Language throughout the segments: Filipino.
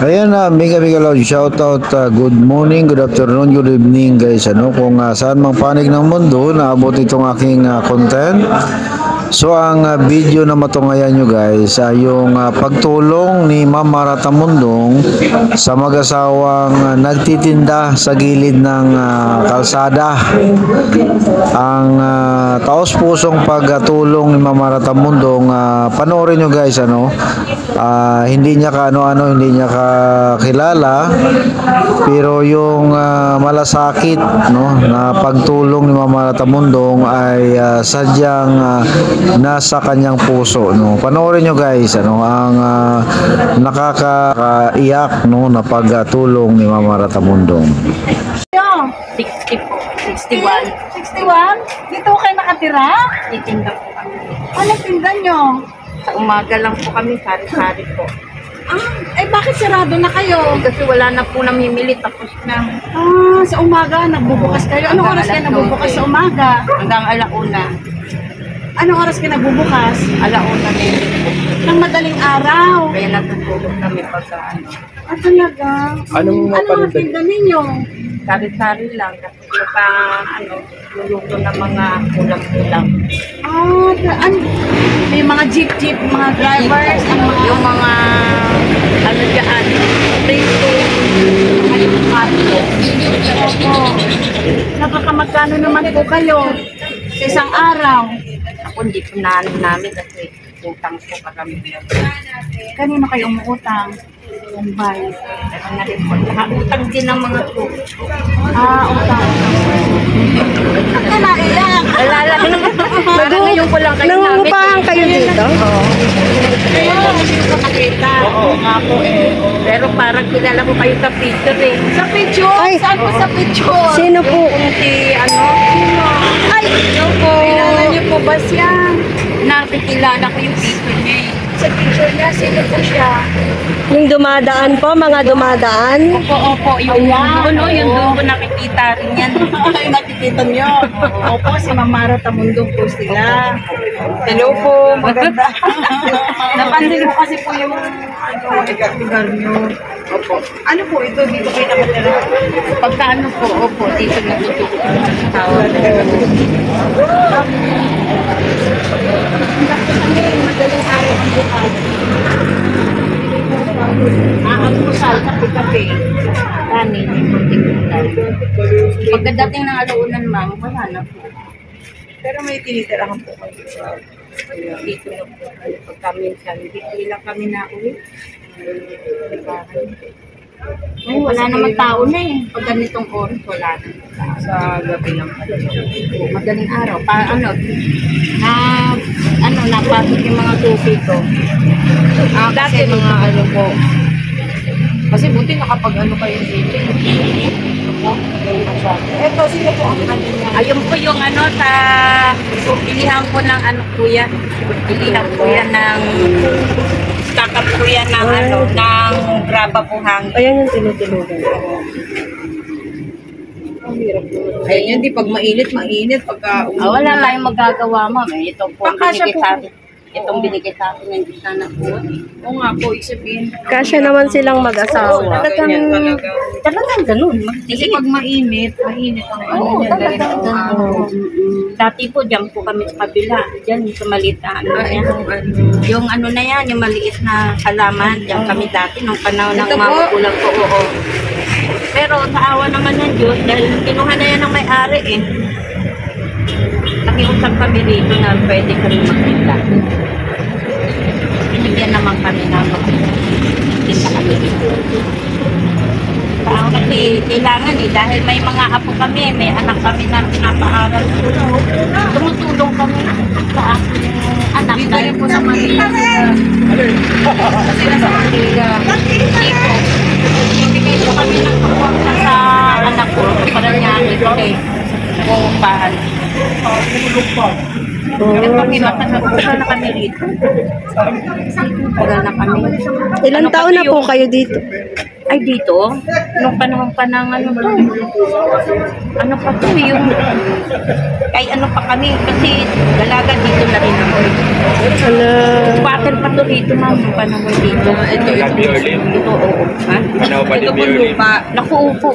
Ayan na, mega loud shout out, good morning, good afternoon, good evening guys. Kung saan mang panig ng mundo naabot itong aking content. So ang video na matungayan nyo guys ay yung pagtulong ni Ma'am Mara Tamundong sa mag-asawang nagtitinda sa gilid ng kalsada. Ang taos-pusong pagtulong ni Ma'am Mara Tamundong, panoorin nyo guys. Hindi niya hindi niya kakilala, pero yung malasakit na pagtulong ni Ma'am Mara Tamundong ay sadyang nasa kanyang puso. Panoorin nyo guys ang nakakaiyak na pagtulong ni Ma'am Mara Tamundong. 60 po. 61. 61? Dito kayo nakatira? Titinda po kami. Ano tinda nyo? Sa umaga lang po kami, sari-sari po. Bakit sarado na kayo? Kasi wala na po namimili, tapos na. Sa umaga, nagbubukas kayo. Anong oras kayo nagbubukas sa umaga? Hanggang alauna. Anong oras kayo nagbubukas? Alauna na yun po. Ng madaling araw. Kaya natutulog kami pagka Talaga? Anong tinda ninyo? Sari-sari lang. Kasi pa, luluto ng mga kulang-kulang. May mga jeep, mga drivers, Yung mga, dyan, prito, Nakakamagkano naman po kayo sa isang araw? Ako hindi po namin kasi utang po kami. Kanino kayo umuutang? Mumbai. Ano na rin po. Nakautang din ng mga po. Utang. Ang naiyak. Alala ko naman. Parang ngayon ko lang kayo namin. Nangungupahan kayo dito? Oo. Hindi ko nakita. Oo nga po eh. Pero parang kilala ko kayo sa picture eh. Sa picture? Ay. Saan po sa picture? Sino po? Kung si Sino? Ay! Yung po. Kilala niyo po ba siya? Nakikilala ko yung picture niya eh. Sa picture niya, sino po siya? Yung dumadaan po, mga dumadaan? Opo. Yung doon, yung doon ko nakikita rin yan. Ay, nakikita niyo. Opo, si Ma'am Mara Tamundong po sila. Hello po, maganda. Napansin ko kasi po yung lugar niyo. Opo. Ano po ito? Dito kayo nakatira? Pagka po, opo, dito natutulog sa tawag. Madaling araw ang bukas. Ang pusal, kape-kape. Kanin, konti-kulay. Pagkadating ng alaunan, ma'am, wala na po. Pero may tinitirahan po kayo. Dito na po kayo. Pagka minsan, hindi lang kami na uwi. Ay, wala naman tao na eh. Pag ganitong oras, wala na. Sa gabi lang pala. Madaling araw. Napasok yung mga tubig ko. Dati mga po. Kasi buti nakapag kayo dito. Eto, sino po ang kanina? Ayun po yung ilihan po ng kuya. Ilihan po yan ng kakap po yan ng ng graba po hangin. Ayan yung tinutulugan. Ayun yun, di pag mainit. Pagka Wala tayong magagawa, ma'am. Ito po ang Kasya binigay po. sa akin. Itong binigay sa akin ng isa na po. Oo nga po, isabihin. Kasya naman silang mag-asawa. Talagang ganun. Kasi pag mainit ang Oo, niya. talagang ganun. Dati po, dyan po kami sa kabila. Dyan, sa maliit na yan. Yung na yan, yung maliit na halaman. Dyan kami dati, nung panahon ng Ito mga po? kulang po. Oo. Pero sa awa naman ng Diyos, dahil kinuha na yan ng may-ari eh. Nakiusap kami rito na pwede kami magtinda. Binigyan naman kami na magtinda kami rito. Kasi kailangan dahil may mga apo kami, may anak kami na pinapaaral. Tumutulong kami sa aking anak. Dito rin po sa Manila. Kasi nasa Manila. Dito. Ibigay po kami ng kapuwang sa anak ko. Para niya ibigay. Nangungupahan. Pero kami matagal na kami rito. Tagal na kami. Ilang taon na po kayo dito? Ay, dito? Nung panahon pa ng ano pa to yung, ay ano pa kami, kasi dalaga dito na rin ako. Ano? Water pa to dito, ma'am, nung panahon dito. Ito, oo. Ha? Ano ba Ito yung po Mary? lupa. Naku, upo.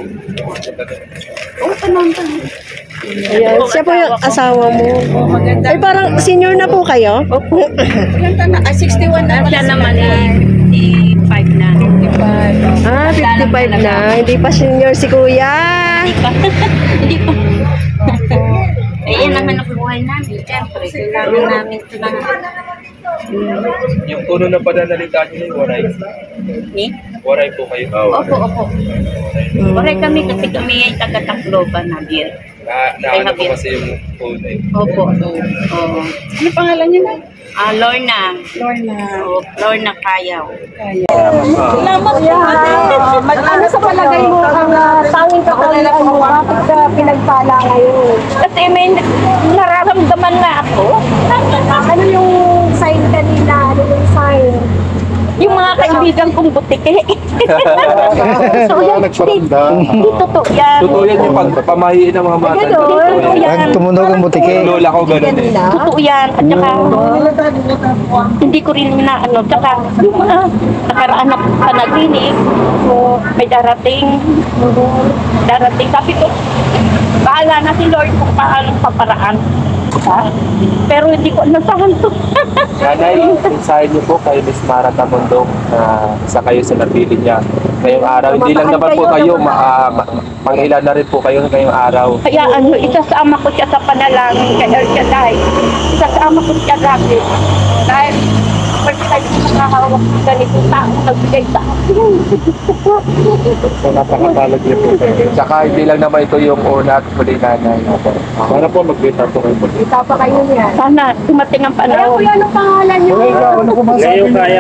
Oo, panonton. Ayan, siya po yung asawa mo. Maganda. Ay, parang senior na po kayo? Ilan taon na? 61 na Siya pala naman eh, 55 na. 55. Ah, 55 na. Hindi pa senior si kuya. Hindi pa. Eh, yan ang hanap buhay namin. Siyempre, kailangan namin ito na. Yung puno na pananalita niyo yung waray. Ni? Waray po kayo. Opo. Oray kami kasi kami ay taga-Tacloban na beer. Naano po kasi yung puno eh. Opo. Oo. Ano pangalan niyo na? Lorna. Lorna. Oo, Lorna Kayaw. Salamat po. Ano sa palagay mo ang tanging katangian mo? Bakit ka pinagpala ngayon? Kasi may nararamdaman na ako. Ano yung sign kanina? Ano yung sign? Yung mga kaibigan kong butike. So, yan, hindi totoo yan. Totoo yan yung pamahiin ng mga bata. Totoo yan. Ang tumunog ang butike. Yung lola ko ganun eh. Totoo yan. At saka, hindi ko rin inaano. Tsaka, yung mga nakaraan na panaginip, so, may darating. Sabi ko, bahala na si Lord kung paano paparaan. Ha? Pero hindi ko nasahan to. Nanay, mensahe niyo po kay Miss Mara Tamundong na isa kayo sa napili niya ngayong araw. Hindi lang naman po kayo, mangilan na rin po kayo ngayong araw. Kaya ano, isasama ko siya sa panalangin kay El Shaddai. Isasama ko siya lagi. Dahil first time ko nakahawak ng ganitong tao nagbigay sa akin. So, napakatalog niyo po kayo. Tsaka hindi lang naman ito yung una at huli nanay. Para po mag-bita po kayo. Kita pa kayo niya. Sana dumating ang panahon. Anong pangalan niyo? Ngayon kayo.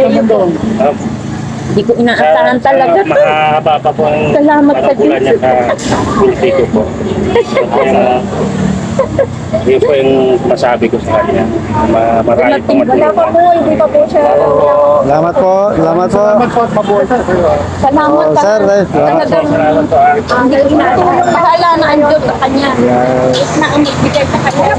Hindi ko inaasahan talaga. Mahaba pa po ang Salamat sa Diyos. niya sa politiko po. Yun po yung masabi ko sa kanya. Marami pong Wala pa po, hindi pa po siya. Salamat po. Salamat po. Salamat Oh, sir, talagang Salamat po. hindi ko inaasahan. Bahala na ang Diyos sa kanya. Na ang nagbigay sa kanya.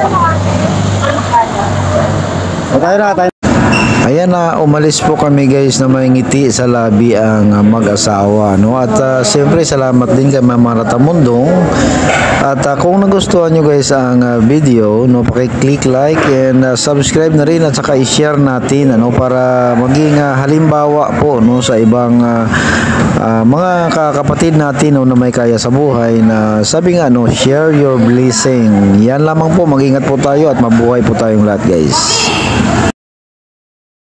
Tayo. Ayan na, umalis po kami guys na may ngiti sa labi ang mag-asawa, no? At siyempre salamat din kay Mama Ratamundong. At kung nagustuhan nyo guys ang video, no, paki-click like and subscribe na rin at saka i-share natin, ano, para maging halimbawa po, no, sa ibang mga kakapatid natin, no, na may kaya sa buhay, na sabi nga, no, share your blessing. Yan lamang po, mag-ingat po tayo at mabuhay po tayong lahat guys.